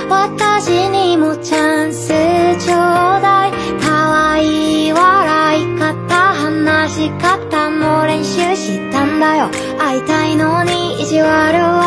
私にもチャンスちょうだい。可愛い笑い方話し方も練習したんだよ。会いたいのに意地悪は